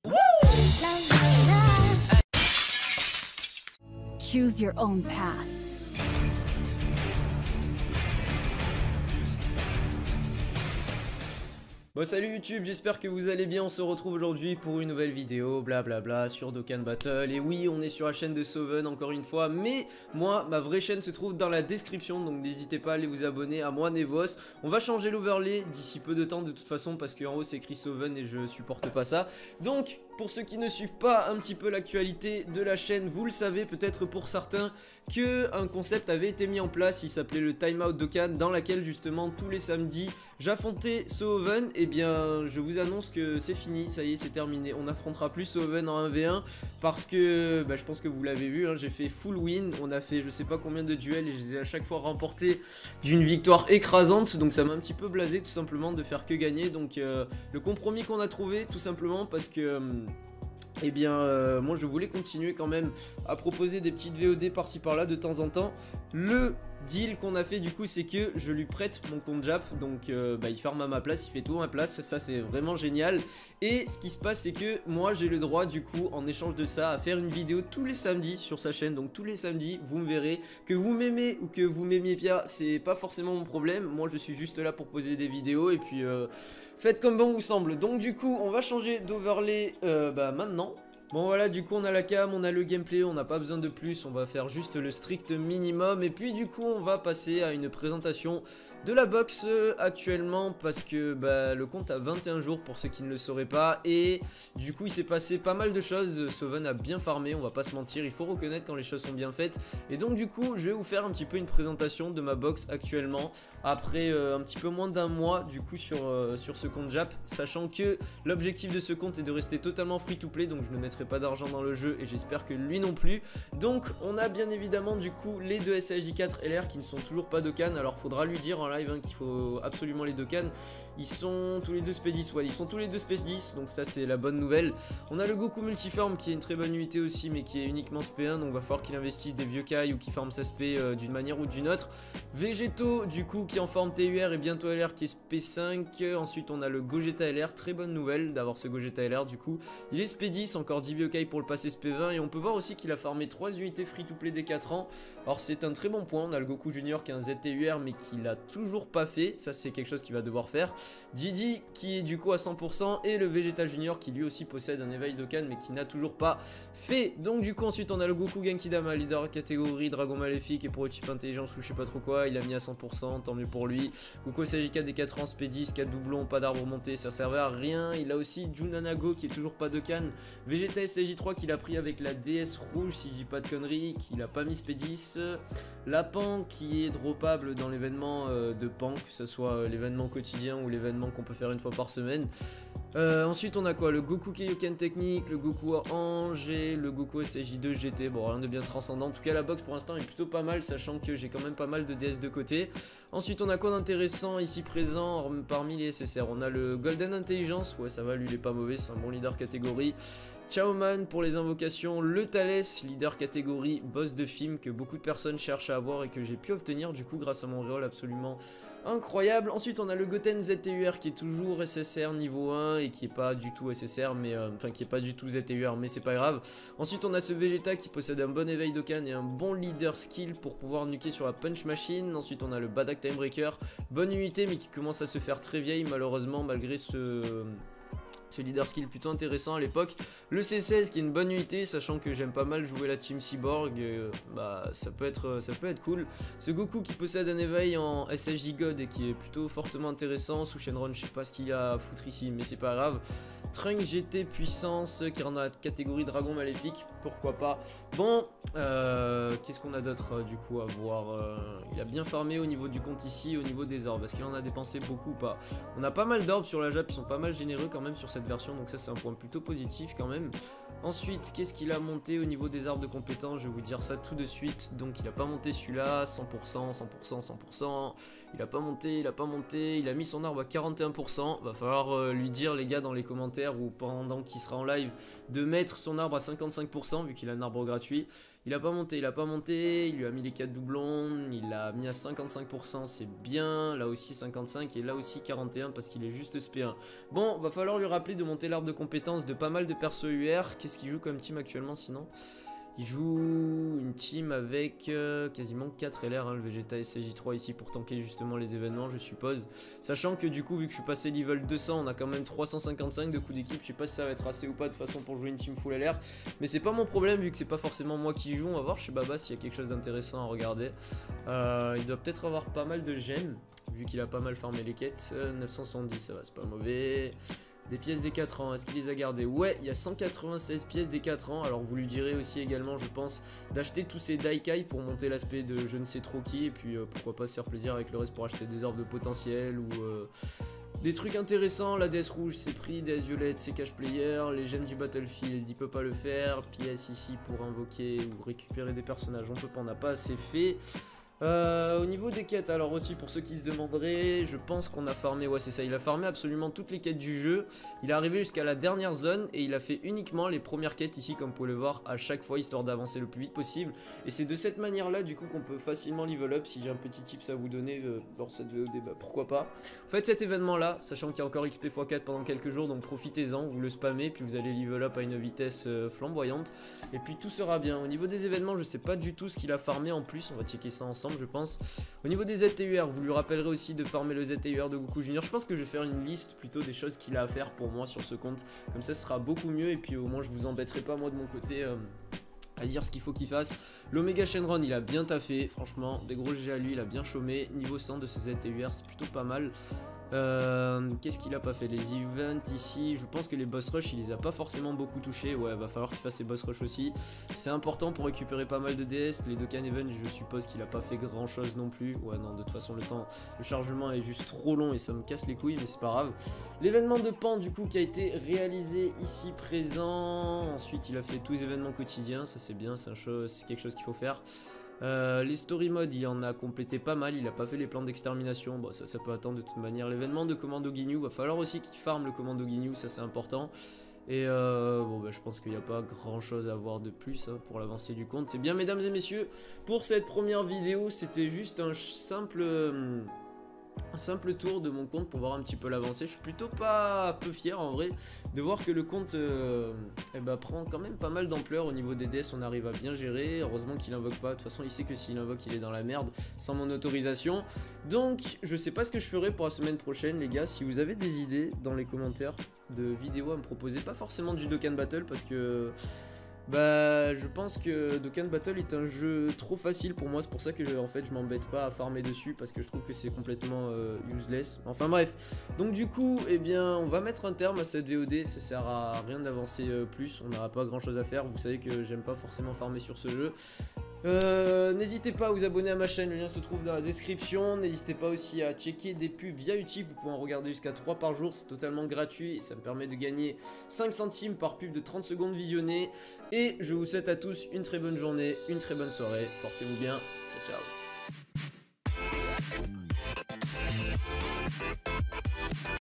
Choose your own path. Bon salut YouTube, j'espère que vous allez bien, on se retrouve aujourd'hui pour une nouvelle vidéo, blablabla, sur Dokkan Battle. Et oui, on est sur la chaîne de Soven encore une fois, mais moi, ma vraie chaîne se trouve dans la description, donc n'hésitez pas à aller vous abonner à moi, Nevos. On va changer l'overlay d'ici peu de temps de toute façon, parce qu'en haut c'est écrit Soven et je supporte pas ça. Donc, pour ceux qui ne suivent pas un petit peu l'actualité de la chaîne, vous le savez peut-être pour certains que un concept avait été mis en place, il s'appelait le Time Out Dokkan, dans laquelle justement tous les samedis j'affrontais Soven. Et bien je vous annonce que c'est fini, ça y est, c'est terminé, on n'affrontera plus Soven en 1v1 parce que je pense que vous l'avez vu, hein, j'ai fait full win, on a fait je sais pas combien de duels et je les ai à chaque fois remportés d'une victoire écrasante, donc ça m'a un petit peu blasé tout simplement de faire que gagner. Donc le compromis qu'on a trouvé tout simplement, parce que eh bien, moi je voulais continuer quand même à proposer des petites VOD par-ci par-là de temps en temps. Le deal qu'on a fait du coup, c'est que je lui prête mon compte Jap, donc il farm à ma place, il fait tout à ma place, ça c'est vraiment génial. Et ce qui se passe, c'est que moi j'ai le droit du coup, en échange de ça, à faire une vidéo tous les samedis sur sa chaîne. Donc tous les samedis, vous me verrez, que vous m'aimez ou que vous m'aimiez pas, c'est pas forcément mon problème. Moi je suis juste là pour poser des vidéos et puis faites comme bon vous semble. Donc du coup, on va changer d'overlay maintenant. Bon voilà, du coup on a la cam, on a le gameplay, on n'a pas besoin de plus, on va faire juste le strict minimum. Et puis du coup on va passer à une présentation de la box actuellement, parce que le compte a 21 jours pour ceux qui ne le sauraient pas. Et du coup il s'est passé pas mal de choses, Soven a bien farmé, on va pas se mentir, il faut reconnaître quand les choses sont bien faites. Et donc du coup je vais vous faire un petit peu une présentation de ma box actuellement, après un petit peu moins d'un mois du coup sur ce compte Jap, sachant que l'objectif de ce compte est de rester totalement free to play, donc je ne mettrai pas d'argent dans le jeu et j'espère que lui non plus. Donc on a bien évidemment du coup les deux SAJ4 LR qui ne sont toujours pas Dokkan. Alors faudra lui dire en live qu'il faut absolument les Dokkan. Ils sont tous les deux Space 10, ouais, ils sont tous les deux Space 10, donc ça c'est la bonne nouvelle. On a le Goku multiforme qui est une très bonne unité aussi, mais qui est uniquement SP1, donc va falloir qu'il investisse des vieux Kai ou qu'il farme sa SP d'une manière ou d'une autre. Végétaux du coup qui est en forme TUR et bientôt LR qui est SP5. Ensuite on a le Gogeta LR, très bonne nouvelle d'avoir ce Gogeta LR du coup. Il est SP10, encore 10 vieux Kai pour le passer SP20, et on peut voir aussi qu'il a farmé 3 unités free to play dès 4 ans. Alors c'est un très bon point, on a le Goku Junior qui a un ZTUR mais qui l'a toujours pas fait, ça c'est quelque chose qu'il va devoir faire. Didi qui est du coup à 100% et le Vegeta Junior qui lui aussi possède un éveil Dokkan mais qui n'a toujours pas fait. Donc du coup ensuite on a le Goku Genkidama, leader catégorie Dragon Maléfique, et pour le chip intelligence ou je sais pas trop quoi, il a mis à 100%, tant mieux pour lui. Goku SAJ4 des 4 ans, SP10, 4 doublons, pas d'arbre monté, ça servait à rien. Il a aussi Junanago qui est toujours pas Dokkan, Vegeta SAJ3 qu'il a pris avec la DS rouge si je dis pas de conneries, qu'il a pas mis SP10, Lapan qui est droppable dans l'événement de Pan, que ce soit l'événement quotidien ou l'événement qu'on peut faire une fois par semaine. Ensuite on a quoi, le Goku Kaioken technique, le Goku Ange et le Goku SAJ2 GT. Bon, rien de bien transcendant, en tout cas la box pour l'instant est plutôt pas mal, sachant que j'ai quand même pas mal de DS de côté. Ensuite on a quoi d'intéressant ici présent parmi les SSR? On a le Golden Intelligence, ouais ça va, lui il est pas mauvais, c'est un bon leader catégorie. Chaoman pour les invocations, le Thales, leader catégorie boss de film que beaucoup de personnes cherchent à avoir et que j'ai pu obtenir du coup grâce à mon reroll absolument incroyable. Ensuite on a le Goten ZTUR qui est toujours SSR niveau 1 et qui est pas du tout SSR, mais enfin qui est pas du tout ZTUR, mais c'est pas grave. Ensuite on a ce Vegeta qui possède un bon éveil Dokkan et un bon leader skill pour pouvoir nuker sur la punch machine. Ensuite on a le Badak Timebreaker, bonne unité mais qui commence à se faire très vieille malheureusement malgré ce leader skill plutôt intéressant à l'époque. Le C16 qui est une bonne unité, sachant que j'aime pas mal jouer la team Cyborg, ça peut être cool. Ce Goku qui possède un éveil en SSJ God et qui est plutôt fortement intéressant. Sous Shenron, je sais pas ce qu'il y a à foutre ici, mais c'est pas grave. Trunk GT puissance qui est dans la catégorie Dragon Maléfique, pourquoi pas. Bon, qu'est-ce qu'on a d'autre du coup à voir? Il a bien farmé au niveau du compte ici, au niveau des orbes. Est-ce qu'il en a dépensé beaucoup ou pas? On a pas mal d'orbes sur la Jap, ils sont pas mal généreux quand même sur cette version, donc ça c'est un point plutôt positif quand même. Ensuite, qu'est-ce qu'il a monté au niveau des arbres de compétences? Je vais vous dire ça tout de suite. Donc il a pas monté celui-là, 100%, 100%, 100%. Il a pas monté, il a mis son arbre à 41%. Va falloir lui dire les gars dans les commentaires ou pendant qu'il sera en live de mettre son arbre à 55% vu qu'il a un arbre gratuit. Il a pas monté, il lui a mis les 4 doublons, il l'a mis à 55%, c'est bien, là aussi 55 et là aussi 41 parce qu'il est juste SP1. Bon, va falloir lui rappeler de monter l'arbre de compétences de pas mal de persos UR. Qu'est-ce qu'il joue comme team actuellement sinon? Il joue une team avec quasiment 4 LR, hein, le Vegeta SCJ3 ici pour tanker justement les événements je suppose. Sachant que du coup vu que je suis passé level 200 on a quand même 355 de coups d'équipe. Je sais pas si ça va être assez ou pas de toute façon pour jouer une team full LR. Mais c'est pas mon problème vu que c'est pas forcément moi qui joue. On va voir chez Baba s'il y a quelque chose d'intéressant à regarder. Il doit peut-être avoir pas mal de gemmes vu qu'il a pas mal farmé les quêtes. 970 ça va, c'est pas mauvais. Des pièces des 4 ans, est-ce qu'il les a gardées? Ouais, il y a 196 pièces des 4 ans. Alors vous lui direz aussi également, je pense, d'acheter tous ces Daikai pour monter l'aspect de je ne sais trop qui. Et puis pourquoi pas se faire plaisir avec le reste pour acheter des orbes de potentiel ou des trucs intéressants. La DS rouge c'est pris, DS violette c'est cash player. Les gemmes du Battlefield, il peut pas le faire. Pièces ici pour invoquer ou récupérer des personnages, on peut pas, on n'a pas assez fait. Au niveau des quêtes, alors aussi pour ceux qui se demanderaient, je pense qu'on a farmé, ouais c'est ça, il a farmé absolument toutes les quêtes du jeu. Il est arrivé jusqu'à la dernière zone et il a fait uniquement les premières quêtes ici comme vous pouvez le voir à chaque fois histoire d'avancer le plus vite possible. Et c'est de cette manière là du coup qu'on peut facilement level up. Si j'ai un petit tips à vous donner dans cette VOD, bah, pourquoi pas. Faites cet événement là, sachant qu'il y a encore XP x4 pendant quelques jours, donc profitez-en, vous le spammez puis vous allez level up à une vitesse flamboyante. Et puis tout sera bien. Au niveau des événements je sais pas du tout ce qu'il a farmé en plus, on va checker ça ensemble je pense. Au niveau des ZTUR, vous lui rappellerez aussi de farmer le ZTUR de Goku Junior. Je pense que je vais faire une liste plutôt des choses qu'il a à faire pour moi sur ce compte. Comme ça ce sera beaucoup mieux et puis au moins je vous embêterai pas moi de mon côté à dire ce qu'il faut qu'il fasse. L'Omega Shenron il a bien taffé, franchement, des gros GG à lui, il a bien chômé. Niveau 100 de ce ZTUR c'est plutôt pas mal. Qu'est-ce qu'il a pas fait? Les events ici, je pense que les boss rush il les a pas forcément beaucoup touchés. Ouais, va falloir qu'il fasse ses boss rush aussi. C'est important pour récupérer pas mal de DS. Les Dokkan Event, je suppose qu'il a pas fait grand chose non plus. Ouais, non, de toute façon, le chargement est juste trop long et ça me casse les couilles, mais c'est pas grave. L'événement de Pan, du coup, qui a été réalisé ici présent. Ensuite, il a fait tous les événements quotidiens, ça c'est bien, c'est quelque chose qu'il faut faire. Les story modes il en a complété pas mal, il a pas fait les plans d'extermination, bon ça peut attendre de toute manière. L'événement de Commando Ginyu, va falloir aussi qu'il farme le Commando Ginyu, ça c'est important. Et bon bah je pense qu'il n'y a pas grand chose à voir de plus hein, pour l'avancée du compte. C'est bien mesdames et messieurs, pour cette première vidéo c'était juste un simple tour de mon compte pour voir un petit peu l'avancée. Je suis plutôt pas peu fier en vrai de voir que le compte prend quand même pas mal d'ampleur. Au niveau des DS on arrive à bien gérer. Heureusement qu'il invoque pas, de toute façon il sait que s'il invoque il est dans la merde sans mon autorisation. Donc je sais pas ce que je ferai pour la semaine prochaine les gars. Si vous avez des idées dans les commentaires de vidéos à me proposer, pas forcément du Dokkan Battle parce que bah je pense que Dokkan Battle est un jeu trop facile pour moi, c'est pour ça que en fait je m'embête pas à farmer dessus parce que je trouve que c'est complètement useless. Enfin bref, donc du coup eh bien on va mettre un terme à cette VOD, ça sert à rien d'avancer plus, on n'aura pas grand chose à faire, vous savez que j'aime pas forcément farmer sur ce jeu. N'hésitez pas à vous abonner à ma chaîne, le lien se trouve dans la description. N'hésitez pas aussi à checker des pubs via YouTube, vous pouvez en regarder jusqu'à 3 par jour, c'est totalement gratuit et ça me permet de gagner 5 centimes par pub de 30 secondes visionnées. Et je vous souhaite à tous une très bonne journée, une très bonne soirée, portez-vous bien, ciao ciao.